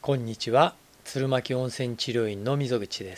こんにちは。鶴巻温泉治療院の溝口です。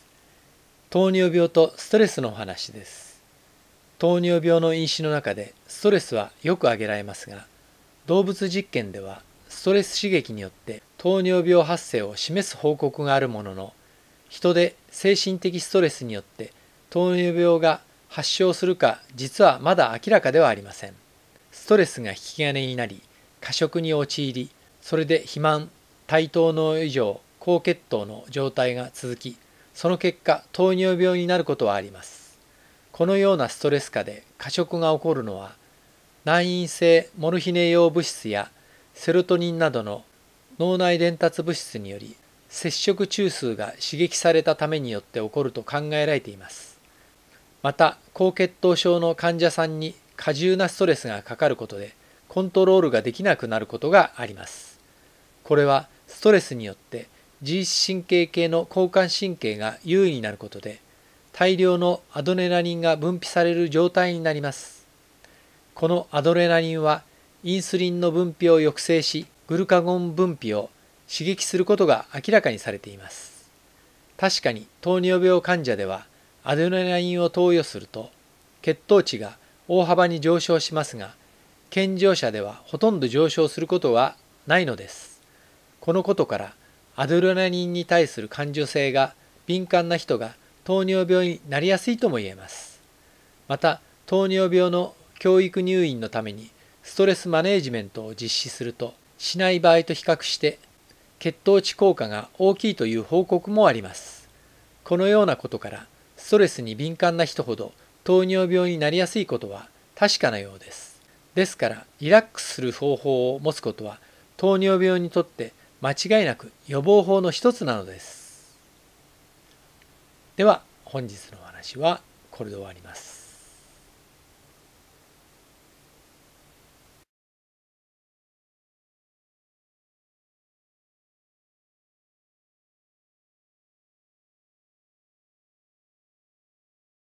糖尿病とストレスのお話です。糖尿病の因子の中でストレスはよく挙げられますが、動物実験ではストレス刺激によって糖尿病発生を示す報告があるものの、人で精神的ストレスによって糖尿病が発症するか実はまだ明らかではありません。ストレスが引き金になり、過食に陥り、それで肥満、対等脳異常、高血糖の状態が続き、その結果糖尿病になることはあります。このようなストレス下で過食が起こるのは、難因性モルヒネ様物質やセロトニンなどの脳内伝達物質により、摂食中枢が刺激されたためによって起こると考えられています。また、高血糖症の患者さんに過重なストレスがかかることで、コントロールができなくなることがあります。これはストレスによって自律神経系の交感神経が優位になることで、大量のアドレナリンが分泌される状態になります。このアドレナリンはインスリンの分泌を抑制し、グルカゴン分泌を刺激することが明らかにされています。確かに糖尿病患者ではアドレナリンを投与すると血糖値が大幅に上昇しますが、健常者ではほとんど上昇することはないのです。このことからアドレナリンに対する感受性が敏感な人が糖尿病になりやすいとも言えます。また、糖尿病の教育入院のためにストレスマネージメントを実施すると、しない場合と比較して血糖値効果が大きいという報告もあります。このようなことからストレスに敏感な人ほど糖尿病になりやすいことは確かなようです。ですからリラックスする方法を持つことは糖尿病にとって間違いなく予防法の一つなのです。では本日のお話はこれで終わります。